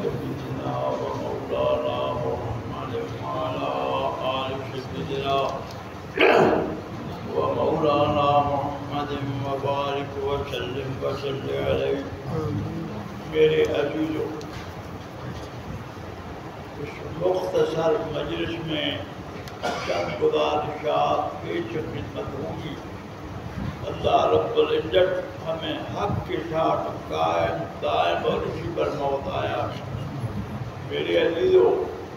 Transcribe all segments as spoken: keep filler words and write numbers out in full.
سيدنا ومولانا محمد وعلى آل سيدنا ومولانا محمد وبارك وسلم وصل علیہ. میرے عزیزو، اس مختصر مجلس میں چند گزارشات پیش خدمت ہوں گی. اللہ رب العزت ہمیں حق کے ساتھ قائم دائم اور اسی پر موت آیا. میرے عزیزو،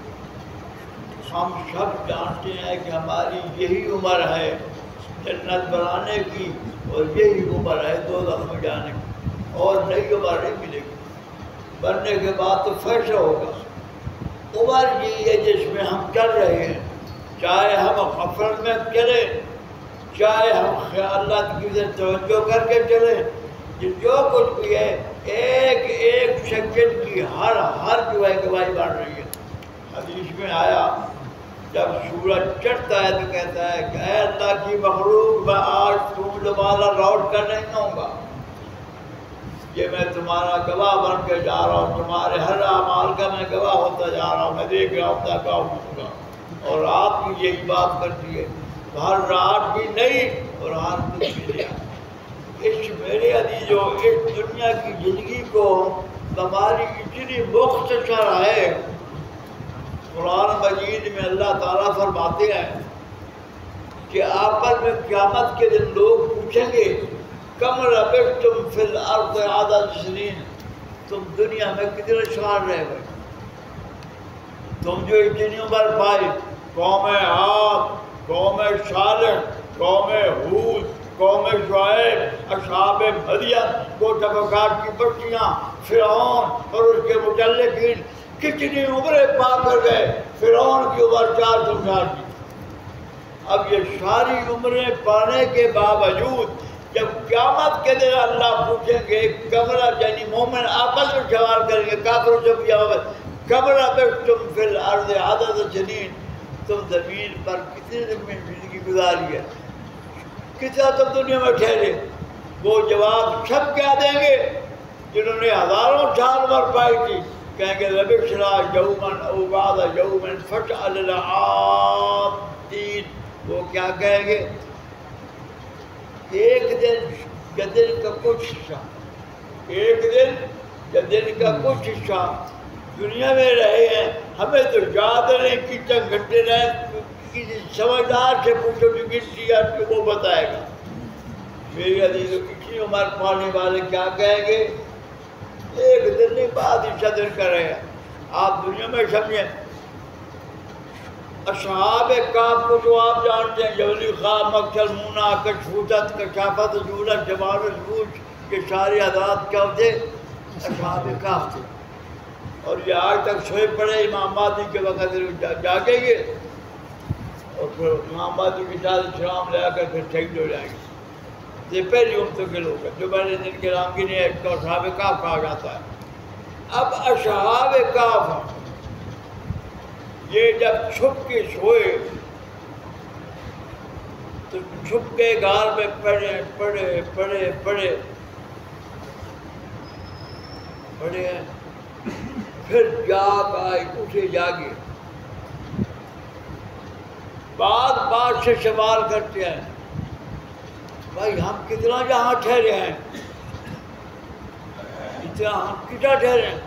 ہم سب جانتے ہیں کہ ہماری یہی عمر ہے جنت بنانے کی، اور یہی عمر ہے دوزخ میں جانے کی، اور نئی عمر نہیں ملے گی. مرنے کے بعد تو فیصلہ ہوگا. عمر یہی ہے جس میں ہم چل رہے ہیں، چاہے ہم غفلت میں چلیں، چاہے ہم خیالات کی سے توجہ کر کے چلیں. جو کچھ بھی ہے ایک ایک سیکنڈ کی ہر ہر جو ہے گواہی بڑھ رہی ہے. حدیث میں آیا جب سورج چڑھتا ہے تو کہتا ہے کہ اے اللہ کی مخلوق، میں آج تم دوبارہ لوٹ کر نہیں آؤں گا. یہ میں تمہارا گواہ بن کے جا رہا ہوں، تمہارے ہر اعمال کا میں گواہ ہوتا جا رہا ہوں. میں دیکھ رہا ہوں تک آؤں گا. اور رات بھی یہی بات کرتی ہے، ہر رات بھی نہیں اور ہر دن بھی نہیں. اس میرے عزیزو، اس دنیا کی زندگی کو ہماری اتنی مختصر ہے. قرآن مجید میں اللہ تعالیٰ فرماتے ہیں کہ آپس میں قیامت کے دن لوگ پوچھیں گے کم لبثتم فی الارض عدد سنین، تم دنیا میں کتنے سال رہ گئے؟ تم جو اتنی عمر پائی، قوم عاد، قوم صالح، قوم ہود، قوم شعیب، اصحاب مدین، کوٹبکات کی بستیاں، فرعون اور اس کے مجلدین، کتنی عمریں پا کر گئے. فرعون کی عمر چار سو سال کی. اب یہ ساری عمریں پانے کے باوجود جب قیامت کے دن اللہ پوچھیں گے کمرہ، یعنی مومن آپس میں سوال کریں گے کافروں سے بھی آواز، کمرہ لبثتم فی الارض عدد سنین، تم زمین پر کتنے دن میں زندگی گزاری ہے، کتنا تم دنیا میں ٹھہرے؟ وہ جواب سب کیا دیں گے جنہوں نے ہزاروں سال عمر پائی تھی، کہیں گے لبثنا یوما او بعض یوم فاسأل العادین. وہ کیا کہیں گے؟ ایک دن یا دن کا کچھ حصہ، ایک دن یا دن کا کچھ حصہ دنیا میں رہے ہیں. ہمیں تو یاد نہیں کتنے گھنٹے رہے. کسی سمجھدار سے پوچھو جو گنتی ہے کہ وہ بتائے گا. میری عزیزو، اتنی عمر پانے والے کیا کہیں گے؟ ایک دن نہیں، بعد حصہ دن کا رہے. آپ دنیا میں سمجھیں، اصحاب کہف کو جو آپ جانتے ہیں، جبل خواب، مکسل مونا، کشفوتت، کشافت، جولت، جمال الروج، یہ سارے حضرات کیا ہوتے؟ اصحاب کہف تھے. اور یہ آج تک سوئے پڑے. امام مہدی کے وقت جاگیں گے اور پھر امام مہدی کے ساتھ اسلام لے آ کر پھر شہید ہو جائیں گے. یہ پہلی امتوں کے لوگ ہیں جو میں نے جن کے نام کی نہیں ہے، اس کو اصحاب کہف کہا جاتا ہے. اب اصحاب کہف یہ جب چھپ کے سوئے تو چھپ کے غار میں پڑے پڑے پڑے پڑے پڑے ہیں. پھر جاگ آئی، اٹھے جاگے. بعد بعد سے سوال کرتے ہیں بھائی ہم کتنا جہاں ٹھہرے ہیں، اتنا ہم کتنا ٹھہرے ہیں؟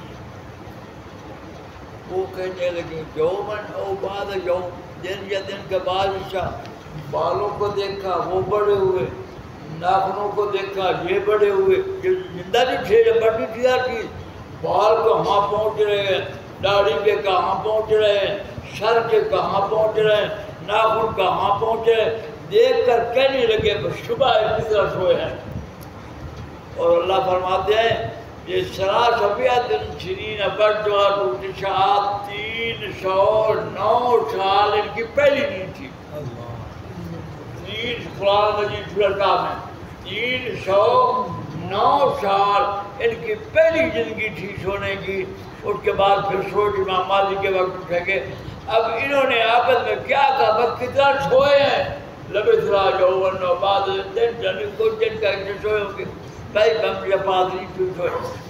وہ کہنے لگے یومن او بعد یوم، دن یا دن کے بعد حصہ. بالوں کو دیکھا وہ بڑے ہوئے، ناخنوں کو دیکھا یہ بڑے ہوئے. یہ زندہ نہیں تھے، یہ بڑی تھی ہر چیز. بال کہاں پہنچ رہے ہیں، داڑھی کے کہاں پہنچ رہے ہیں، سر کے کہاں پہنچ رہے ہیں، ناخن کہاں پہنچے، دیکھ کر کہنے لگے بس صبح کس طرح سوئے ہیں. اور اللہ فرماتے ہیں یہ سراسبیت سنین بردوار تشاعت، تین سو نو سال ان کی پہلی نیند تھی. تین قرآن مجید سورۃ کہف میں تین سو نو سال ان کی پہلی زندگی تھی سونے کی. اس کے بعد پھر سوچ امام مہدی کے وقت اٹھیں گے. اب انہوں نے آپس میں کیا کہا بس کتنا سوئے ہیں؟ لبثنا یوما او بعض دن، یعنی کچھ دن کا ایسے سوئے ہوں گے. بھائی ہم یہ پادری کیوں سوئے؟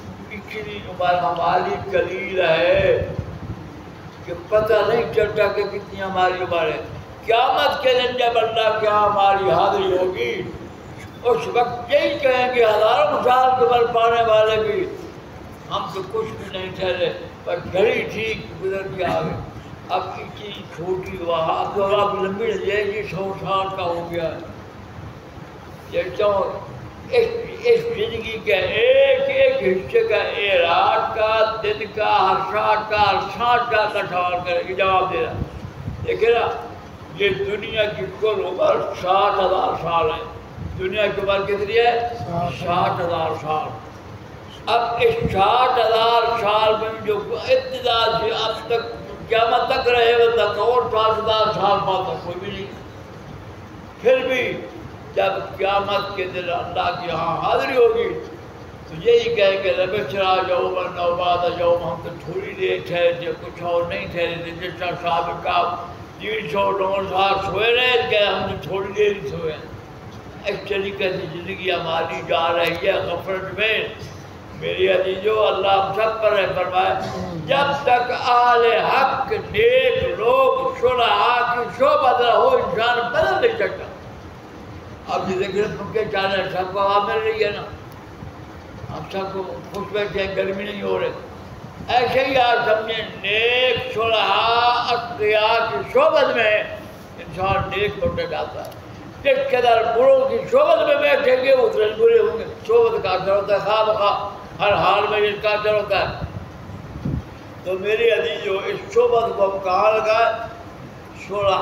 اتنی عمر ہماری قلیل ہے کہ پتہ نہیں چلتا کہ کتنی ہماری عمر ہے۔ قیامت کے دن جب اللہ کیا ہماری حاضری ہوگی، اس وقت یہی کہیں گے ہزاروں سال کی عمر پانے والے بھی، ہم تو کچھ بھی نہیں ٹھہرے، پر گھڑی ٹھیک گزر کے آگے۔ اب اتنی چھوٹی وہاں تو اب لمبی ہے، یہ سو سال کا ہو گیا ہے۔ یہ تو اس اس زندگی کے ایک ایک حصے کا، اے رات کا، دن کا، ہر ساتھ کا، ہر ساتھ کا کا سوال کرے گی، جواب دے رہا۔ دیکھیں نا، یہ دنیا کی کل عمر ساٹھ ہزار سال ہے۔ دنیا کی عمر کتنی ہے؟ ساٹھ ہزار سال۔ اب اس ساٹھ ہزار سال میں جو ابتدا سے اب تک قیامت تک رہے گا تک اور ساٹھ ہزار سال بعد تک کوئی بھی نہیں۔ پھر بھی جب قیامت کے دن اللہ کی یہاں حاضری ہوگی تو یہی کہیں کہ رب اشرح یوم او بعد یوم، ہم تو تھوڑی دیر ٹھہرے تھے، کچھ اور نہیں ٹھہرے تھے۔ جس طرح صاحب کا تین سو نو سال سوئے رہے کہ ہم تو تھوڑی دیر ہی سوئے۔ اس طریقے سے زندگی ہماری جا رہی ہے غفلت میں۔ میری عزیزو، اللہ ہم سب پر رحم فرمائے۔ جب تک اہل حق، نیک لوگ، صلحاء کی صحبت نہ ہو، انسان بدل نہیں سکتا۔ اب یہ دیکھ رہے پنکھے چل رہے ہیں، سب کو ہوا مل رہی ہے نا، ہم سب کو خوش بیٹھے ہیں، گرمی نہیں ہو رہی۔ ایسے ہی آج سمجھیں نیک صلحاء اتقیاء کی صحبت میں انسان نیک ہوتا جاتا ہے۔ جس قدر بروں کی صحبت میں بیٹھیں گے اتنے برے ہوں گے۔ صحبت کا اثر ہوتا ہے، خواہ بخواہ ہر حال میں اس کا اثر ہوتا ہے۔ تو میری عزیزو، اس صحبت کو ہم کہاں لگائیں؟ صلحاء